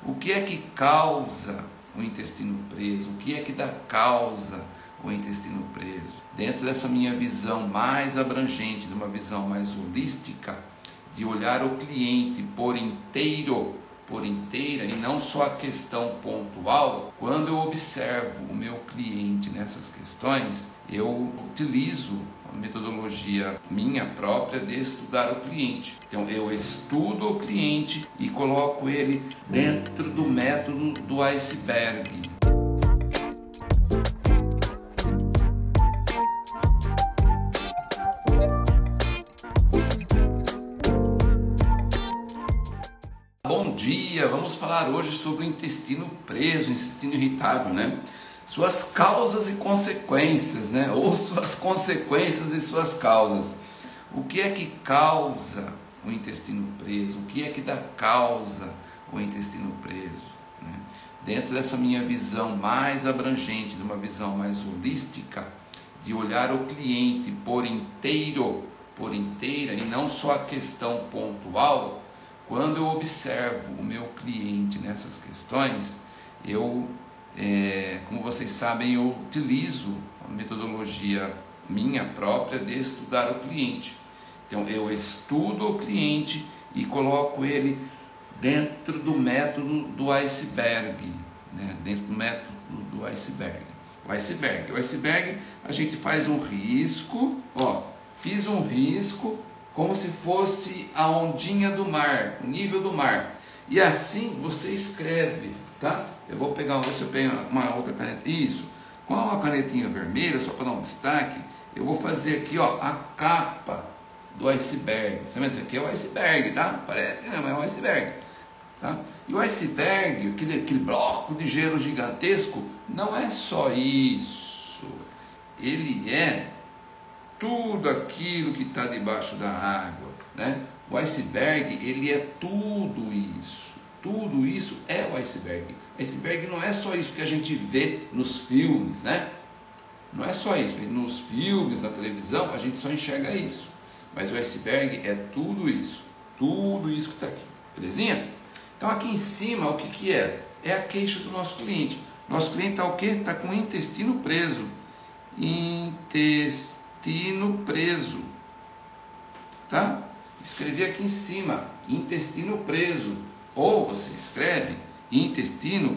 O que é que causa o intestino preso? O que é que dá causa o intestino preso? Dentro dessa minha visão mais abrangente, de uma visão mais holística, de olhar o cliente por inteiro, por inteira, e não só a questão pontual, quando eu observo o meu cliente nessas questões, eu utilizo a metodologia minha própria de estudar o cliente. Então eu estudo o cliente e coloco ele dentro do método do iceberg. Bom dia, vamos falar hoje sobre o intestino preso, intestino irritável, né? Suas causas e consequências, né? Ou suas consequências e suas causas. O que é que causa o intestino preso? O que é que dá causa o intestino preso? Né? Dentro dessa minha visão mais abrangente, de uma visão mais holística, de olhar o cliente por inteiro, por inteira, e não só a questão pontual, quando eu observo o meu cliente nessas questões, como vocês sabem, eu utilizo a metodologia minha própria de estudar o cliente. Então eu estudo o cliente e coloco ele dentro do método do iceberg, né? Dentro do método do iceberg. O iceberg a gente faz um risco, ó, fiz um risco como se fosse a ondinha do mar, o nível do mar. E assim você escreve, tá? Eu vou pegar, se eu pego uma outra caneta, isso, com uma canetinha vermelha, só para dar um destaque, eu vou fazer aqui, ó, a capa do iceberg. Você tá vendo? Isso aqui é o iceberg, tá? Parece que não, é o iceberg, tá? E o iceberg, aquele bloco de gelo gigantesco, não é só isso. Ele é tudo aquilo que está debaixo da água, né? O iceberg, ele é tudo isso. Tudo isso é o iceberg. O iceberg não é só isso que a gente vê nos filmes, né? Não é só isso. Nos filmes, na televisão, a gente só enxerga isso. Mas o iceberg é tudo isso. Tudo isso que está aqui. Belezinha? Então aqui em cima, o que é? É a queixa do nosso cliente. Nosso cliente está o quê? Está com o intestino preso. Intestino preso. Tá? Escrevi aqui em cima. Intestino preso. Ou você escreve intestino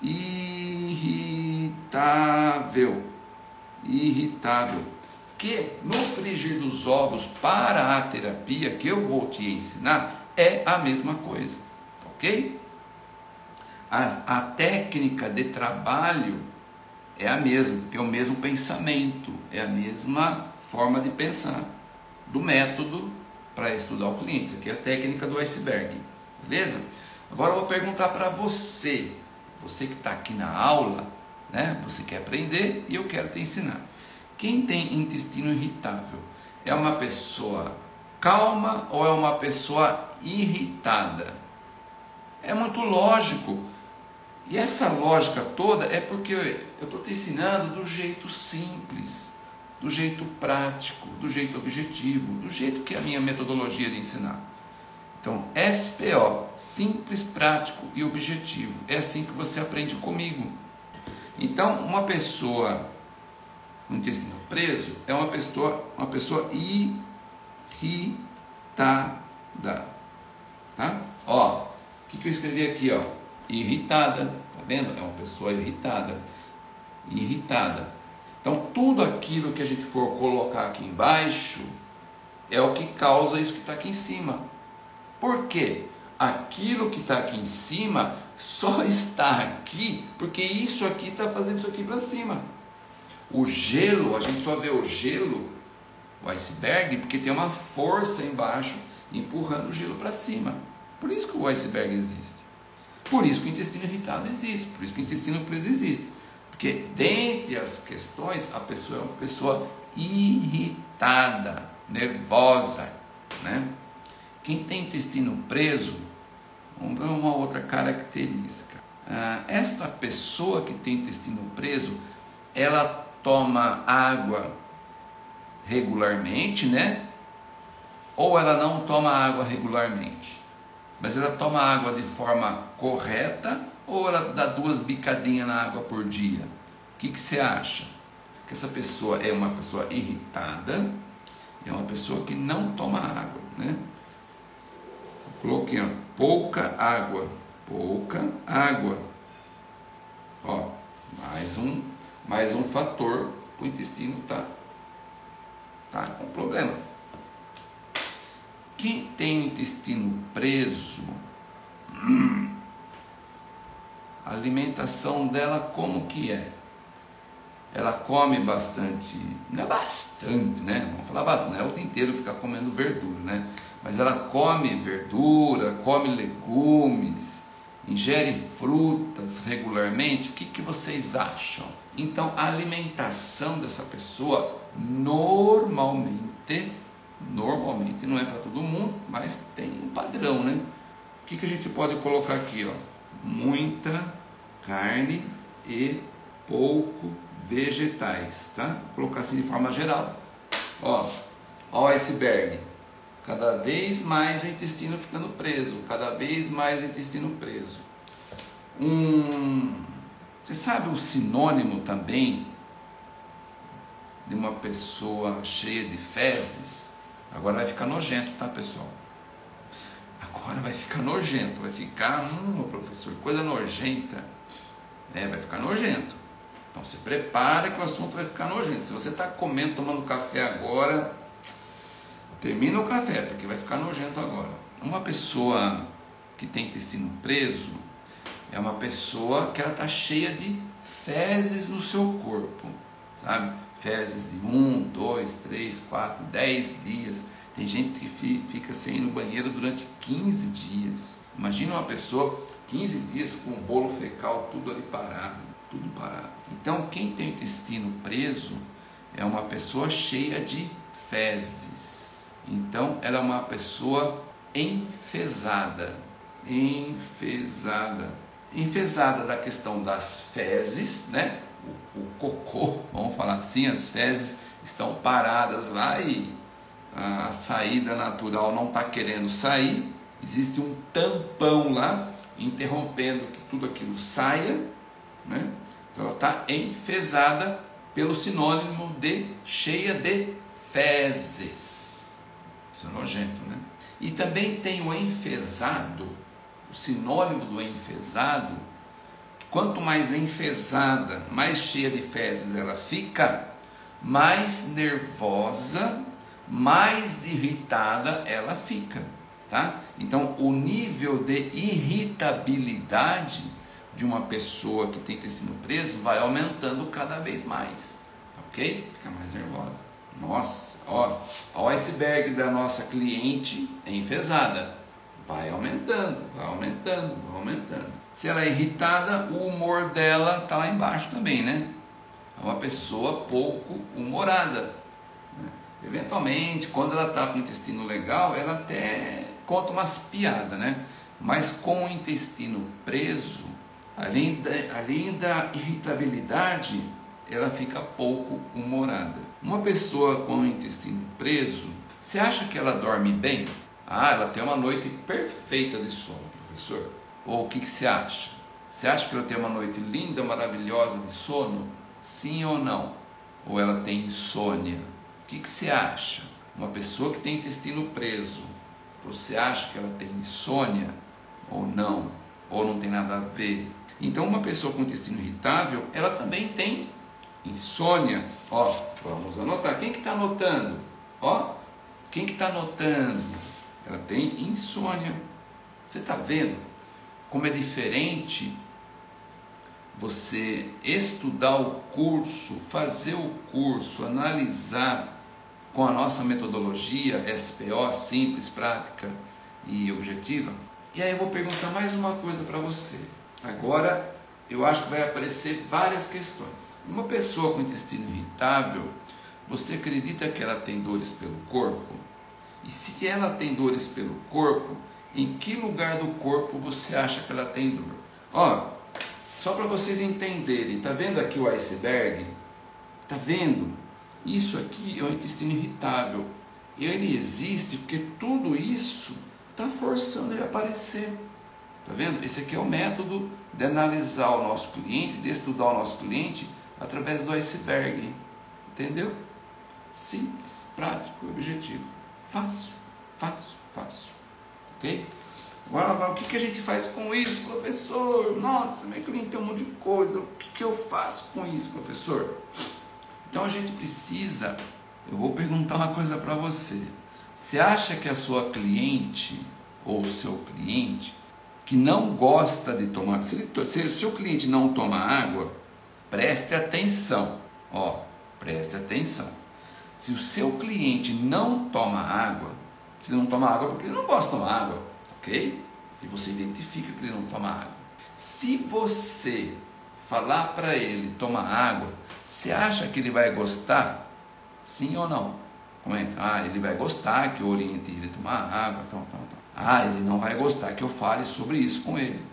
irritável. Irritável. Que no frigir dos ovos para a terapia que eu vou te ensinar é a mesma coisa. Ok? A técnica de trabalho é a mesma, é o mesmo pensamento, é a mesma forma de pensar do método para estudar o cliente. Isso aqui é a técnica do iceberg. Beleza? Agora eu vou perguntar para você que está aqui na aula, né? Você quer aprender e eu quero te ensinar. Quem tem intestino irritável é uma pessoa calma ou é uma pessoa irritada? É muito lógico. E essa lógica toda é porque eu estou te ensinando do jeito simples, do jeito prático, do jeito objetivo, do jeito que é a minha metodologia de ensinar. Então, SPO, simples, prático e objetivo. É assim que você aprende comigo. Então, uma pessoa com intestino preso é uma pessoa irritada. Tá? Ó, o que eu escrevi aqui, ó? Irritada, tá vendo? É uma pessoa irritada. Irritada. Então, tudo aquilo que a gente for colocar aqui embaixo é o que causa isso que está aqui em cima. Por quê? Aquilo que está aqui em cima só está aqui porque isso aqui está fazendo isso aqui para cima. O gelo, a gente só vê o gelo, o iceberg, porque tem uma força embaixo empurrando o gelo para cima. Por isso que o iceberg existe. Por isso que o intestino irritado existe. Por isso que o intestino preso existe. Porque dentre as questões, a pessoa é uma pessoa irritada, nervosa, né? Quem tem intestino preso, vamos ver uma outra característica. Esta pessoa que tem intestino preso, ela toma água regularmente, né? Ou ela não toma água regularmente? Mas ela toma água de forma correta ou ela dá 2 bicadinhas na água por dia? O que você acha? Que essa pessoa é uma pessoa irritada, é uma pessoa que não toma água, né? Coloquei, ó, pouca água. Ó, mais um fator para o intestino tá com problema. Quem tem o intestino preso, a alimentação dela como que é? Ela come bastante, não é bastante, né? Vamos falar bastante, não é o dia inteiro ficar comendo verdura, né? Mas ela come verdura, come legumes, ingere frutas regularmente. O que vocês acham? Então, a alimentação dessa pessoa normalmente não é para todo mundo, mas tem um padrão, né? O que a gente pode colocar aqui, ó? Muita carne e pouco vegetais, tá? Vou colocar assim de forma geral. Ó o iceberg. Cada vez mais o intestino ficando preso, cada vez mais o intestino preso. Você sabe o sinônimo também de uma pessoa cheia de fezes? Agora vai ficar nojento, tá, pessoal? Agora vai ficar nojento, vai ficar, professor, coisa nojenta. Vai ficar nojento. Então se prepara que o assunto vai ficar nojento. Se você está comendo, tomando café agora, termina o café, porque vai ficar nojento agora. Uma pessoa que tem intestino preso é uma pessoa que ela está cheia de fezes no seu corpo, sabe? Fezes de 1, 2, 3, 4, 10 dias. Tem gente que fica sem ir no banheiro durante 15 dias. Imagina uma pessoa 15 dias com o bolo fecal tudo ali parado, tudo parado. Então quem tem o intestino preso é uma pessoa cheia de fezes. Então ela é uma pessoa enfesada. Enfesada da questão das fezes, né? O cocô, vamos falar assim, as fezes estão paradas lá e a saída natural não está querendo sair. Existe um tampão lá interrompendo que tudo aquilo saia, né? Então ela está enfesada pelo sinônimo de cheia de fezes. Isso é nojento, né? E também tem o enfesado, o sinônimo do enfesado. Quanto mais enfesada, mais cheia de fezes ela fica, mais nervosa, mais irritada ela fica, tá? Então o nível de irritabilidade de uma pessoa que tem intestino preso vai aumentando cada vez mais, ok? Fica mais nervosa. Nossa, ó o iceberg da nossa cliente é enfesada. Vai aumentando, vai aumentando, vai aumentando. Se ela é irritada, o humor dela está lá embaixo também, né? É uma pessoa pouco humorada. Eventualmente, quando ela está com o intestino legal, ela até conta umas piadas, né? Mas com o intestino preso, além da irritabilidade, ela fica pouco humorada. Uma pessoa com o intestino preso, você acha que ela dorme bem? Ela tem uma noite perfeita de sono, professor. Ou o que você acha? Você acha que ela tem uma noite linda, maravilhosa de sono? Sim ou não? Ou ela tem insônia? O que você acha? Uma pessoa que tem intestino preso, você acha que ela tem insônia ou não? Ou não tem nada a ver? Então uma pessoa com intestino irritável, ela também tem insônia. Vamos anotar. Quem que está anotando? Quem que está anotando? Ela tem insônia. Você está vendo como é diferente você estudar o curso, fazer o curso, analisar com a nossa metodologia SPO, simples, prática e objetiva? E aí eu vou perguntar mais uma coisa para você. Agora eu acho que vai aparecer várias questões. Uma pessoa com intestino irritável, você acredita que ela tem dores pelo corpo? E se ela tem dores pelo corpo, em que lugar do corpo você acha que ela tem dor? Só para vocês entenderem, tá vendo aqui o iceberg? Tá vendo? Isso aqui é o intestino irritável. Ele existe porque tudo isso está forçando ele a aparecer. Tá vendo? Esse aqui é o método de analisar o nosso cliente, de estudar o nosso cliente através do iceberg. Entendeu? Simples, prático e objetivo. Fácil, fácil, fácil. Ok? Agora, o que a gente faz com isso, professor? Nossa, meu cliente tem um monte de coisa. O que eu faço com isso, professor? Então a gente precisa... Eu vou perguntar uma coisa para você. Você acha que a sua cliente ou o seu cliente que não gosta de tomar... Se o seu cliente não toma água, preste atenção. Ó, preste atenção. Se o seu cliente não toma água, se ele não toma água porque ele não gosta de tomar água, ok? E você identifica que ele não toma água. Se você falar para ele tomar água, você acha que ele vai gostar? Sim ou não? Comenta. Ah, ele vai gostar que eu oriente ele a tomar água, tal. Ah, ele não vai gostar que eu fale sobre isso com ele.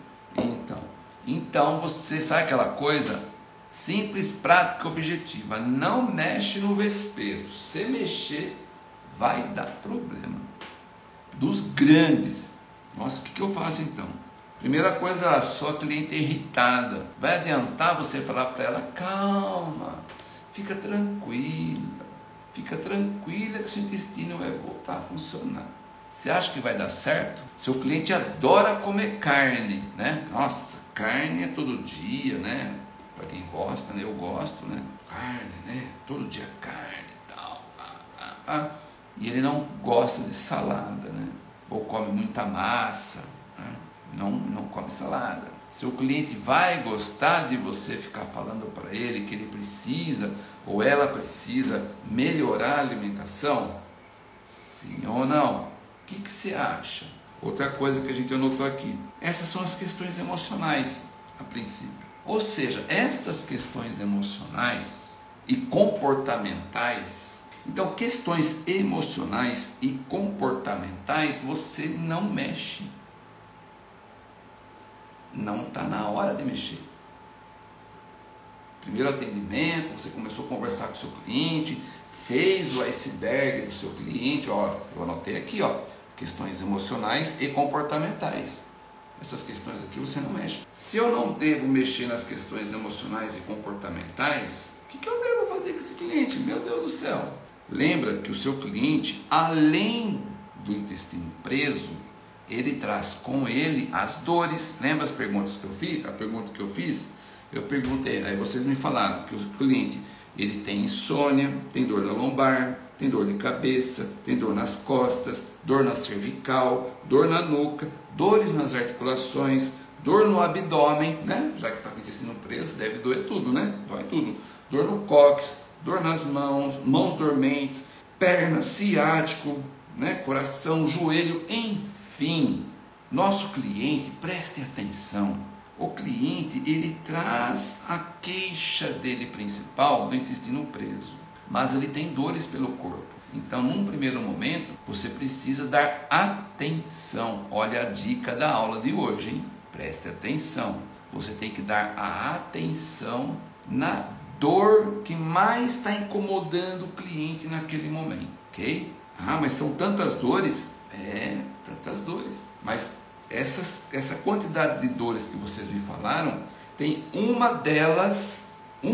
Então você sabe aquela coisa simples, prática e objetiva. Não mexe no vespeiro. Se mexer, vai dar problema. Dos grandes. Nossa, o que eu faço então? Primeira coisa, a sua cliente é irritada. Vai adiantar você falar para ela, calma, fica tranquila que seu intestino vai voltar a funcionar. Você acha que vai dar certo? Seu cliente adora comer carne, né? Nossa, carne é todo dia, né? Para quem gosta, né? Eu gosto, né? Carne, né? Todo dia carne e tal. E ele não gosta de salada, né? Ou come muita massa, né? Não come salada. Seu cliente vai gostar de você ficar falando para ele que ele precisa ou ela precisa melhorar a alimentação? Sim ou não? O que você acha? Outra coisa que a gente anotou aqui. Essas são as questões emocionais, a princípio. Ou seja, estas questões emocionais e comportamentais. Então, questões emocionais e comportamentais você não mexe. Não está na hora de mexer. Primeiro atendimento, você começou a conversar com o seu cliente, fez o iceberg do seu cliente, ó, eu anotei aqui, ó, questões emocionais e comportamentais. Essas questões aqui você não mexe. Se eu não devo mexer nas questões emocionais e comportamentais, o que eu devo fazer com esse cliente? Meu Deus do céu! Lembra que o seu cliente, além do intestino preso, ele traz com ele as dores. Lembra as perguntas que eu fiz? A pergunta que eu fiz? Eu perguntei, aí vocês me falaram que o cliente ele tem insônia, tem dor na lombar, tem dor de cabeça, tem dor nas costas, dor na cervical, dor na nuca, dores nas articulações, dor no abdômen, né? Já que está com o intestino preso, deve doer tudo, né? Dói tudo. Dor no cóccix, dor nas mãos, mãos dormentes, perna, ciático, né? Coração, joelho, enfim. Nosso cliente, preste atenção. O cliente, ele traz a queixa dele principal do intestino preso, mas ele tem dores pelo corpo. Então, num primeiro momento, você precisa dar atenção. Olha a dica da aula de hoje, hein? Preste atenção. Você tem que dar a atenção na dor que mais está incomodando o cliente naquele momento, ok? Ah, mas são tantas dores? É, tantas dores. Mas essa quantidade de dores que vocês me falaram, tem uma delas,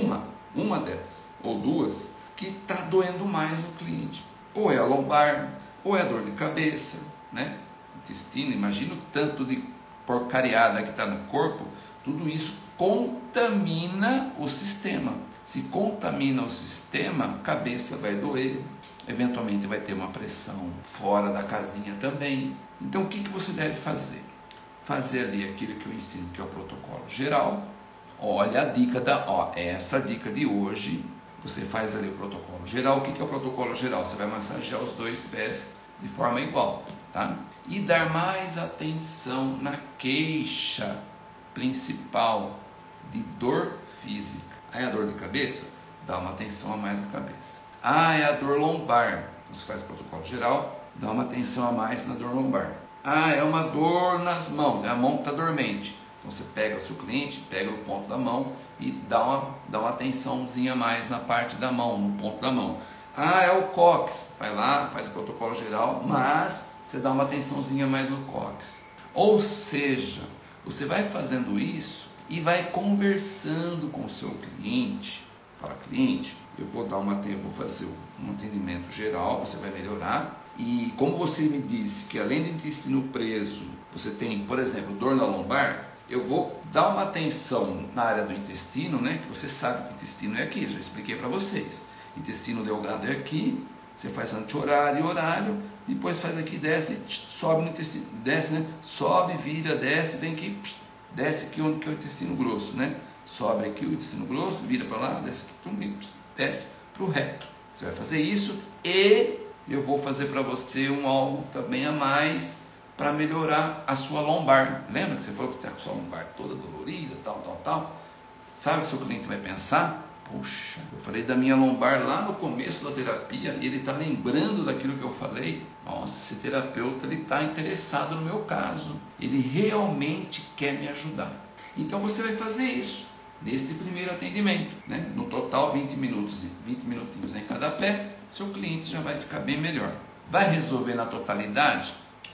ou duas, que está doendo mais no cliente. Ou é a lombar, ou é a dor de cabeça, né? Intestino, imagina o tanto de porcariada que está no corpo, tudo isso contamina o sistema. Se contamina o sistema, a cabeça vai doer, eventualmente vai ter uma pressão fora da casinha também. Então o que você deve fazer? Fazer ali aquilo que eu ensino, que é o protocolo geral. Olha a dica essa dica de hoje, você faz ali o protocolo geral. O que é o protocolo geral? Você vai massagear os dois pés de forma igual, tá? E dar mais atenção na queixa principal de dor física. Aí a dor de cabeça, dá uma atenção a mais na cabeça. Ah, é a dor lombar. Você faz o protocolo geral, dá uma atenção a mais na dor lombar. Ah, é uma dor nas mãos, é a mão que está dormente. Então você pega o seu cliente, pega o ponto da mão e dá uma atençãozinha a mais na parte da mão, no ponto da mão. Ah, é o cóccix. Vai lá, faz o protocolo geral, mas você dá uma atençãozinha mais no cóccix. Ou seja, você vai fazendo isso e vai conversando com o seu cliente. Fala, cliente, eu vou fazer um atendimento geral, você vai melhorar. E como você me disse que além do intestino preso, você tem, por exemplo, dor na lombar, eu vou dar uma atenção na área do intestino, né? Que você sabe que o intestino é aqui, já expliquei para vocês. Intestino delgado é aqui, você faz anti-horário e horário, depois faz aqui, desce, sobe no intestino, desce, né? Sobe, vira, desce, vem aqui, desce aqui onde que é o intestino grosso, né? Sobe aqui o intestino grosso, vira para lá, desce aqui, desce para o reto. Você vai fazer isso e eu vou fazer para você algo também a mais para melhorar a sua lombar. Lembra que você falou que você está com a sua lombar toda dolorida, tal. Sabe o que o seu cliente vai pensar? Poxa, eu falei da minha lombar lá no começo da terapia e ele está lembrando daquilo que eu falei. Nossa, esse terapeuta está interessado no meu caso. Ele realmente quer me ajudar. Então você vai fazer isso neste primeiro atendimento, né? No total 20 minutinhos em cada pé, seu cliente já vai ficar bem melhor. Vai resolver na totalidade?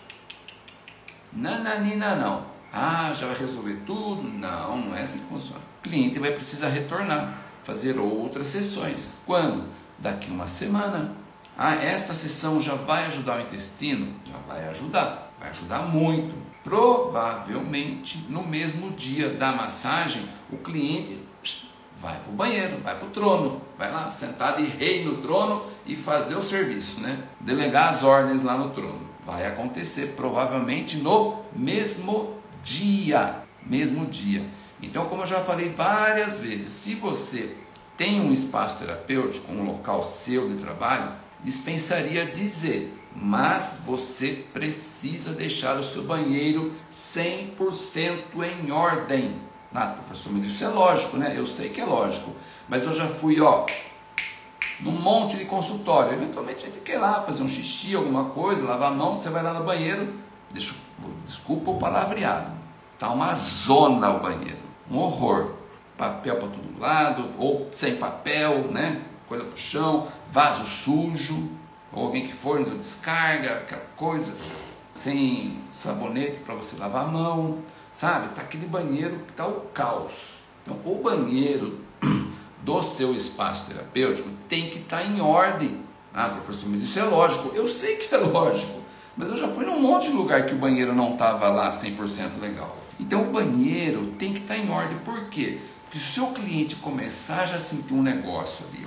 Nananina não. Ah, já vai resolver tudo? Não, não é assim que funciona. O cliente vai precisar retornar, fazer outras sessões. Quando? Daqui uma semana. Ah, esta sessão já vai ajudar o intestino? Já vai ajudar muito. Provavelmente no mesmo dia da massagem, o cliente vai para o banheiro, vai para o trono, vai lá sentar de rei no trono e fazer o serviço, né? Delegar as ordens lá no trono. Vai acontecer provavelmente no mesmo dia. Então, como eu já falei várias vezes, se você tem um espaço terapêutico, um local seu de trabalho, dispensaria dizer, mas você precisa deixar o seu banheiro 100% em ordem. Nossa, professor, mas isso é lógico, né? Eu sei que é lógico, mas eu já fui, num monte de consultório. Eventualmente a gente quer lá fazer um xixi, alguma coisa, lavar a mão, você vai lá no banheiro, desculpa o palavreado, tá uma zona o banheiro, um horror, papel para todo lado, ou sem papel, né? Coisa pro chão, vaso sujo, ou alguém que for deu descarga, aquela coisa, sem sabonete para você lavar a mão, sabe? Tá aquele banheiro que tá o caos. Então, o banheiro do seu espaço terapêutico tem que estar em ordem. Ah, professor, mas isso é lógico. Eu sei que é lógico, mas eu já fui num monte de lugar que o banheiro não estava lá 100% legal. Então, o banheiro tem que estar em ordem. Por quê? Porque se o seu cliente começar já a sentir um negócio ali,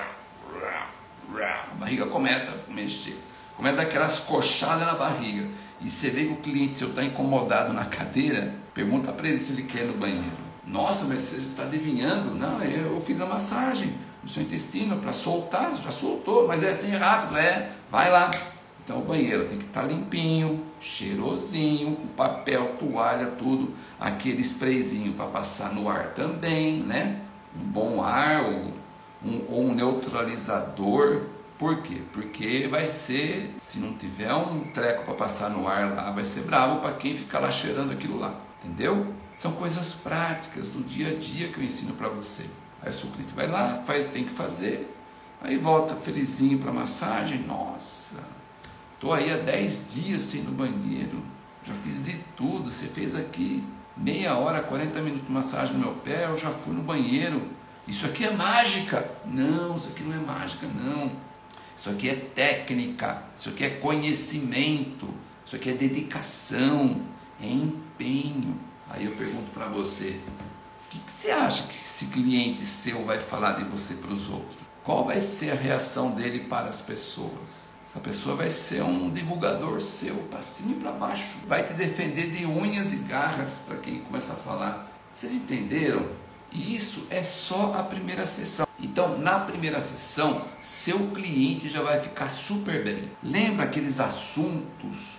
a barriga começa a mexer, começa a dar aquelas coxadas na barriga, e você vê que o cliente seu está incomodado na cadeira, pergunta para ele se ele quer ir no banheiro. Nossa, mas você está adivinhando? Não, eu fiz a massagem no seu intestino para soltar, já soltou, mas é assim rápido, vai lá. Então o banheiro tem que estar limpinho, cheirosinho, com papel, toalha, tudo, aquele sprayzinho para passar no ar também, né? Um bom ar ou um neutralizador. Por quê? Porque vai ser, se não tiver um treco para passar no ar lá, vai ser bravo para quem ficar lá cheirando aquilo lá, entendeu? São coisas práticas do dia a dia que eu ensino para você. Aí o seu cliente vai lá, faz o que tem que fazer, aí volta felizinho para a massagem. Nossa, estou aí há 10 dias sem ir no banheiro, já fiz de tudo, você fez aqui meia hora, 40 minutos de massagem no meu pé, eu já fui no banheiro. Isso aqui é mágica? Não, isso aqui não é mágica, não. Isso aqui é técnica, isso aqui é conhecimento, isso aqui é dedicação, é empenho. Aí eu pergunto para você, o que você acha que esse cliente seu vai falar de você para os outros? Qual vai ser a reação dele para as pessoas? Essa pessoa vai ser um divulgador seu, para cima e para baixo. Vai te defender de unhas e garras para quem começa a falar. Vocês entenderam? E isso é só a primeira sessão. Então, na primeira sessão, seu cliente já vai ficar super bem. Lembra aqueles assuntos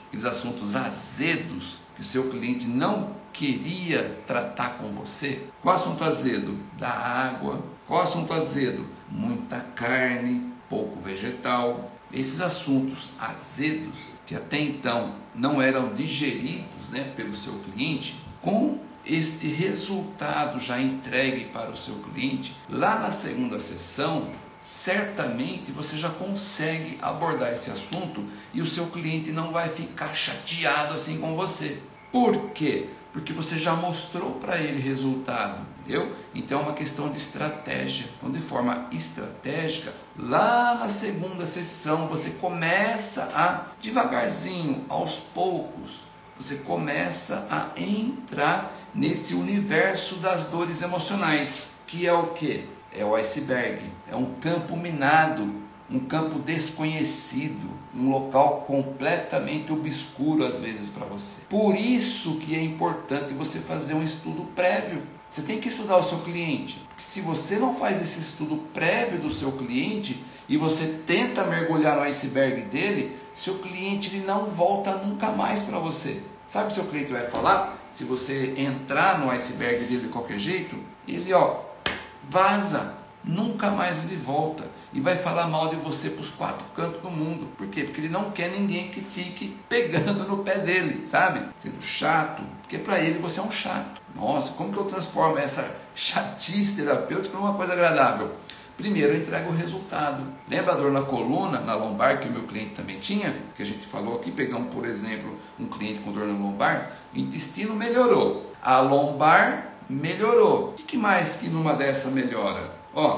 azedos que o seu cliente não queria tratar com você? Qual assunto azedo? Da água. Qual assunto azedo? Muita carne, pouco vegetal. Esses assuntos azedos, que até então não eram digeridos, né, pelo seu cliente, com este resultado já entregue para o seu cliente, lá na segunda sessão, certamente você já consegue abordar esse assunto e o seu cliente não vai ficar chateado assim com você. Por quê? Porque você já mostrou para ele resultado, entendeu? Então é uma questão de estratégia. Então, de forma estratégica, lá na segunda sessão, você começa a, devagarzinho, aos poucos, você começa a entrar nesse universo das dores emocionais, que é o quê? É o iceberg, é um campo minado, um campo desconhecido, um local completamente obscuro às vezes para você. Por isso que é importante você fazer um estudo prévio. Você tem que estudar o seu cliente, porque se você não faz esse estudo prévio do seu cliente e você tenta mergulhar no iceberg dele, seu cliente ele não volta nunca mais para você. Sabe o que seu cliente vai falar? Se você entrar no iceberg dele de qualquer jeito, ele vaza, nunca mais ele volta e vai falar mal de você para os 4 cantos do mundo. Por quê? Porque ele não quer ninguém que fique pegando no pé dele, sabe? Sendo chato, porque para ele você é um chato. Nossa, como que eu transformo essa chatice terapêutica numa coisa agradável? Primeiro eu entrego o resultado. Lembra a dor na coluna, na lombar, que o meu cliente também tinha? Que a gente falou aqui, pegamos por exemplo um cliente com dor na lombar, o intestino melhorou, a lombar melhorou. O que mais que numa dessa melhora?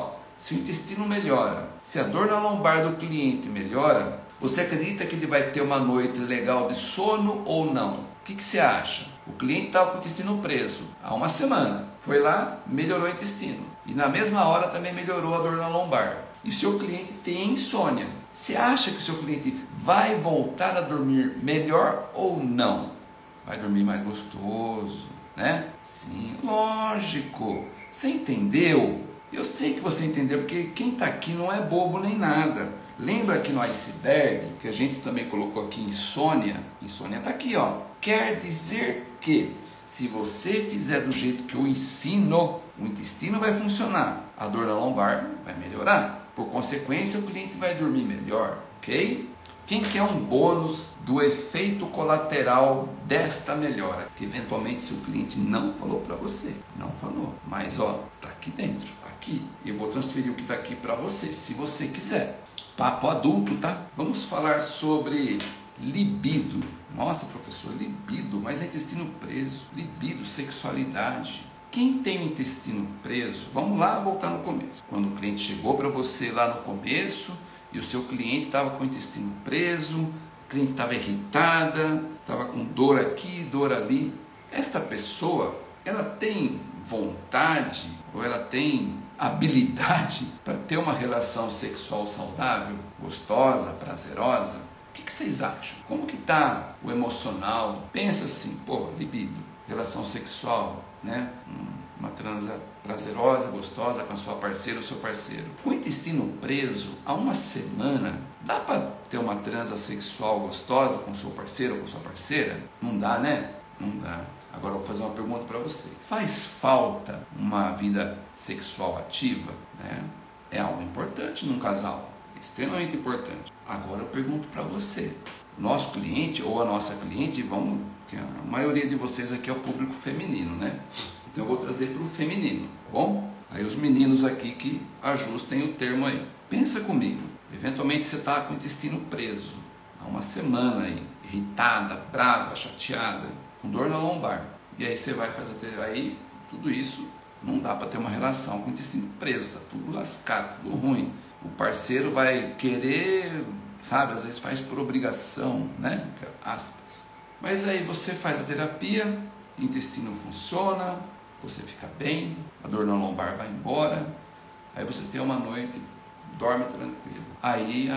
Se o intestino melhora, se a dor na lombar do cliente melhora, você acredita que ele vai ter uma noite legal de sono ou não? O que você acha? O cliente estava com o intestino preso há uma semana, foi lá, melhorou o intestino. E na mesma hora também melhorou a dor na lombar. E seu cliente tem insônia. Você acha que o seu cliente vai voltar a dormir melhor ou não? Vai dormir mais gostoso, né? Sim, lógico. Você entendeu? Eu sei que você entendeu, porque quem está aqui não é bobo nem nada. Lembra que no iceberg, que a gente também colocou aqui insônia? Insônia está aqui, Quer dizer que se você fizer do jeito que eu ensino, o intestino vai funcionar, a dor na lombar vai melhorar. Por consequência, o cliente vai dormir melhor, ok? Quem quer um bônus do efeito colateral desta melhora? Que eventualmente seu cliente não falou para você, não falou, mas tá aqui dentro, aqui. Eu vou transferir o que está aqui para você, se você quiser. Papo adulto, tá? Vamos falar sobre libido. Nossa, professor, libido, mas é intestino preso. Libido, sexualidade. Quem tem o intestino preso, vamos lá voltar no começo. Quando o cliente chegou para você lá no começo e o seu cliente estava com o intestino preso, o cliente estava irritada, estava com dor aqui, dor ali. Esta pessoa, ela tem vontade ou ela tem habilidade para ter uma relação sexual saudável, gostosa, prazerosa? O que vocês acham? Como que está o emocional? Pensa assim, libido, relação sexual, né? Uma transa prazerosa, gostosa com a sua parceira ou seu parceiro. Com o intestino preso, há uma semana, dá para ter uma transa sexual gostosa com o seu parceiro ou com sua parceira? Não dá, né? Não dá. Agora eu vou fazer uma pergunta para você. Faz falta uma vida sexual ativa? Né? É algo importante num casal, extremamente importante. Agora eu pergunto para você. Nosso cliente ou a nossa cliente, que a maioria de vocês aqui é o público feminino, né? Então eu vou trazer para o feminino, tá bom? Aí os meninos aqui que ajustem o termo aí. Pensa comigo. Eventualmente você está com o intestino preso há uma semana aí, irritada, brava, chateada, com dor na lombar. E aí você vai fazer, aí tudo isso não dá para ter uma relação com o intestino preso, tá tudo lascado, tudo ruim. O parceiro vai querer, sabe, às vezes faz por obrigação, né? Aspas. Mas aí você faz a terapia, o intestino funciona, você fica bem, a dor na lombar vai embora, aí você tem uma noite, dorme tranquilo. Aí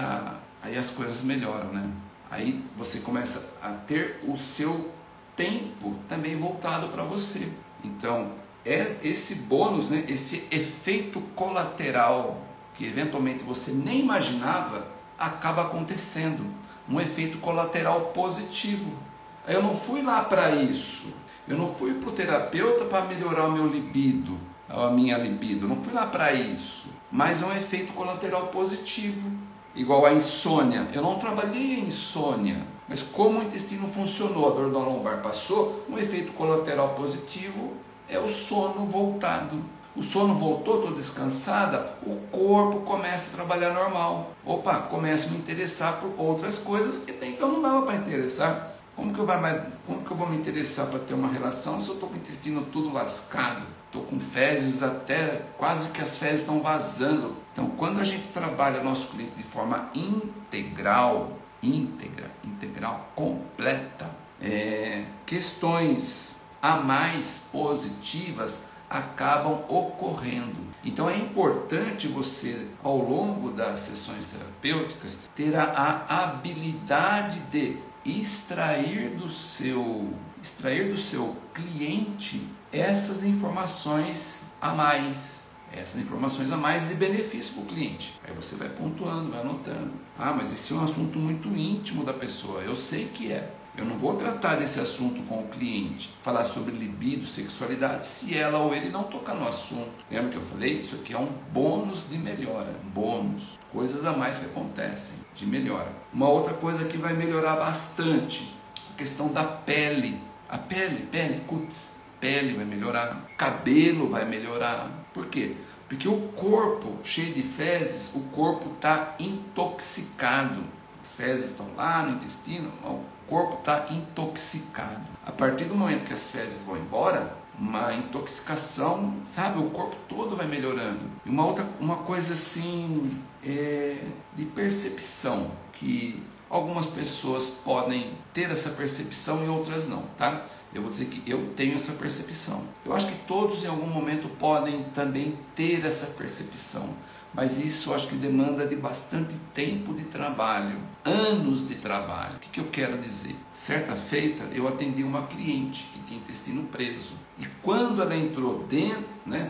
as coisas melhoram, né? Aí você começa a ter o seu tempo também voltado para você. Então, esse bônus, né? Esse efeito colateral que eventualmente você nem imaginava, acaba acontecendo. Um efeito colateral positivo. Eu não fui lá para isso. Eu não fui para o terapeuta para melhorar o meu libido, a minha libido. Eu não fui lá para isso. Mas é um efeito colateral positivo. Igual a insônia. Eu não trabalhei a insônia. Mas como o intestino funcionou, a dor da lombar passou, um efeito colateral positivo é o sono voltado. O sono voltou, estou descansada, o corpo começa a trabalhar normal. Opa, começo a me interessar por outras coisas que até então não dava para interessar. Como que eu vou me interessar para ter uma relação se eu estou com o intestino tudo lascado? Estou com fezes até, quase que as fezes estão vazando. Então, quando a gente trabalha nosso cliente de forma integral, completa, questões a mais positivas acabam ocorrendo. Então é importante você, ao longo das sessões terapêuticas, ter a habilidade de extrair do seu cliente essas informações a mais de benefício para o cliente. Aí você vai pontuando, vai anotando. Ah, mas esse é um assunto muito íntimo da pessoa. Eu sei que é. Eu não vou tratar desse assunto com o cliente, falar sobre libido, sexualidade, se ela ou ele não tocar no assunto. Lembra que eu falei? Isso aqui é um bônus de melhora. Bônus. Coisas a mais que acontecem de melhora. Uma outra coisa que vai melhorar bastante, a questão da pele. A pele, cutis. Pele vai melhorar, cabelo vai melhorar. Por quê? Porque o corpo cheio de fezes, o corpo está intoxicado. As fezes estão lá no intestino, o corpo está intoxicado. A partir do momento que as fezes vão embora, uma intoxicação, sabe, o corpo todo vai melhorando. E uma coisa assim, de percepção, que algumas pessoas podem ter essa percepção e outras não, tá? Eu vou dizer que eu tenho essa percepção. Eu acho que todos em algum momento podem também ter essa percepção. Mas isso eu acho que demanda de bastante tempo de trabalho, anos de trabalho. O que eu quero dizer? Certa feita eu atendi uma cliente que tinha intestino preso. E quando ela entrou dentro,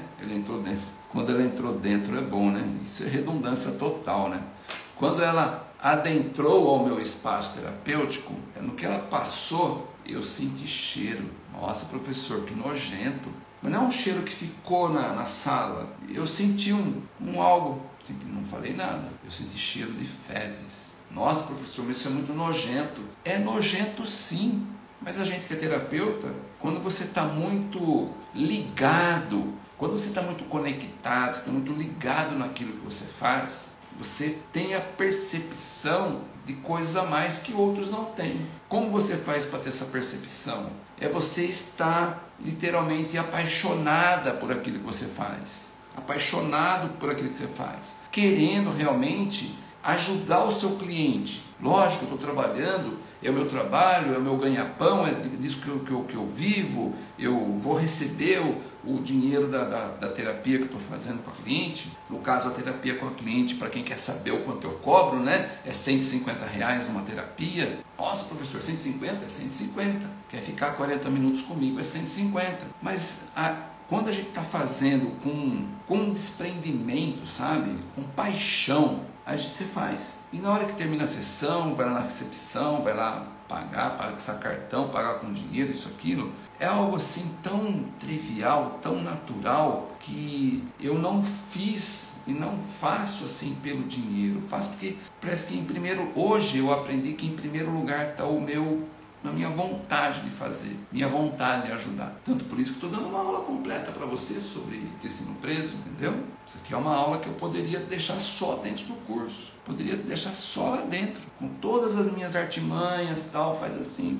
Quando ela entrou dentro é bom, né? Isso é redundância total, né? Quando ela adentrou ao meu espaço terapêutico, no que ela passou, eu senti cheiro. Nossa, professor, que nojento. Mas não é um cheiro que ficou na sala. Eu senti algo, não falei nada. Eu senti cheiro de fezes. Nossa, professor, mas isso é muito nojento. É nojento sim. Mas a gente que é terapeuta, quando você está muito ligado, quando você está muito conectado, você está muito ligado naquilo que você faz, você tem a percepção de coisas a mais que outros não têm. Como você faz para ter essa percepção? É você estar literalmente apaixonada por aquilo que você faz. Apaixonado por aquilo que você faz. Querendo realmente ajudar o seu cliente. Lógico, eu estou trabalhando, é o meu trabalho, é o meu ganha-pão, é disso que eu vivo, eu vou receber o dinheiro da terapia que eu estou fazendo com a cliente. No caso, a terapia com a cliente, para quem quer saber o quanto eu cobro, né? É R$150 uma terapia. Nossa, professor, 150? É 150. Quer ficar 40 minutos comigo? É 150. Mas quando a gente está fazendo com desprendimento, sabe? Com paixão, a gente se faz. E na hora que termina a sessão, vai lá na recepção, vai lá passar cartão, pagar com dinheiro, isso, aquilo. É algo assim tão trivial, tão natural, que eu não fiz e não faço assim pelo dinheiro. Faço porque parece que hoje eu aprendi que em primeiro lugar está na minha vontade de fazer, minha vontade de ajudar. Tanto por isso que estou dando uma aula completa para você sobre intestino preso, entendeu? Isso aqui é uma aula que eu poderia deixar só dentro do curso. Poderia deixar só lá dentro, com todas as minhas artimanhas, tal, faz assim.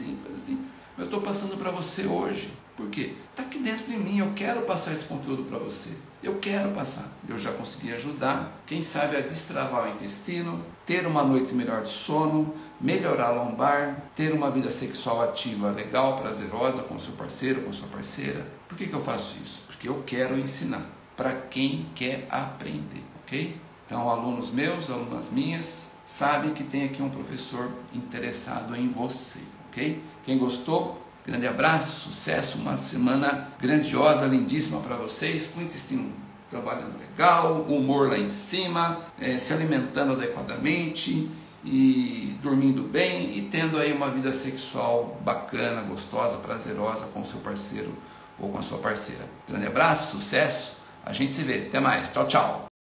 Eu estou passando para você hoje. Por quê? Está aqui dentro de mim, eu quero passar esse conteúdo para você. Eu quero passar. Eu já consegui ajudar, quem sabe, a destravar o intestino, ter uma noite melhor de sono, melhorar a lombar, ter uma vida sexual ativa, legal, prazerosa com o seu parceiro, com a sua parceira. Por que eu faço isso? Porque eu quero ensinar para quem quer aprender, ok? Então, alunos meus, alunas minhas, sabem que tem aqui um professor interessado em você, ok? Quem gostou, grande abraço, sucesso, uma semana grandiosa, lindíssima para vocês, com o intestino trabalhando legal, humor lá em cima, se alimentando adequadamente e dormindo bem e tendo aí uma vida sexual bacana, gostosa, prazerosa com o seu parceiro ou com a sua parceira. Grande abraço, sucesso, a gente se vê, até mais, tchau, tchau!